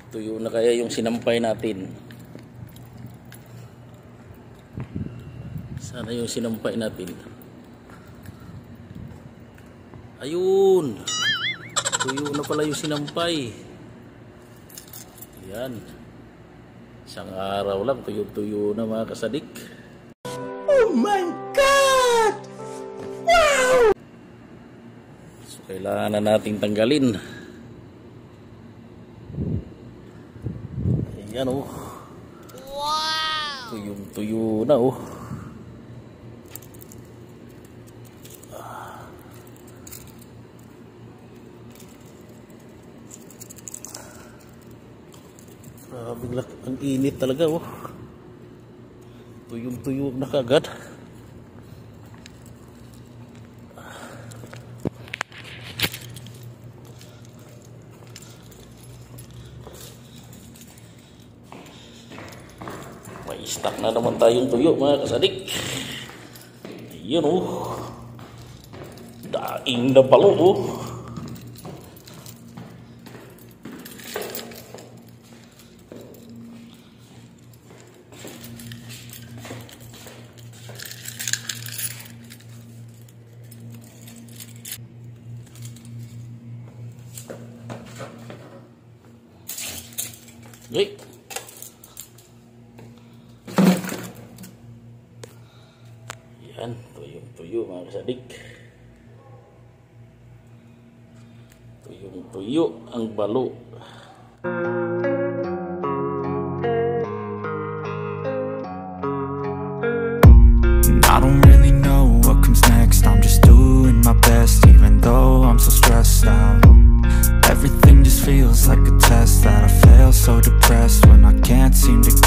Tuyo na kaya yung sinampay natin. Sana yung sinampay natin. Ayun. Tuyo na pala yung sinampay. Yan. Isang araw lang tuyo-tuyo na mga kasadik. Oh my God! Wow! So kailangan na nating tanggalin. Ayan oh. Wow! Tuyong-tuyo na oh. Grabe, ang init talaga oh. Tuyong-tuyo na kagad. May stock na naman tayong tuyo mga kasadik. Ayan oh. Daing na balo oh. Okay. Yan, tuyong-tuyo mga kasadik. Tuyong-tuyo ang balo. I don't really know what comes next. I'm just doing my best, even though I'm so stressed out. Everything just feels like a test that I fail, so depressed when I can't seem to